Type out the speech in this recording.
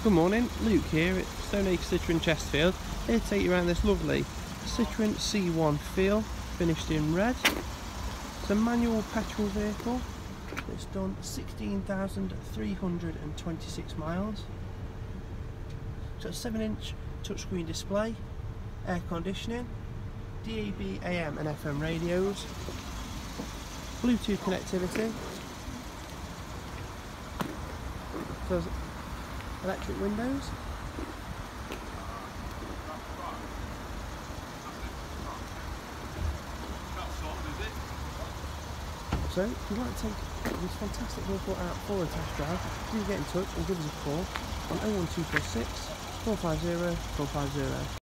Good morning, Luke here at Stoneacre Citroen Chesterfield, here to take you around this lovely Citroen C1 Feel, finished in red. It's a manual petrol vehicle that's done 16,326 miles. It's got a 7-inch touchscreen display, air conditioning, DAB, AM and FM radios, Bluetooth connectivity, does electric windows, so if you'd like to take this fantastic vehicle out for a test drive, do get in touch and give us a call on 01246 450 450.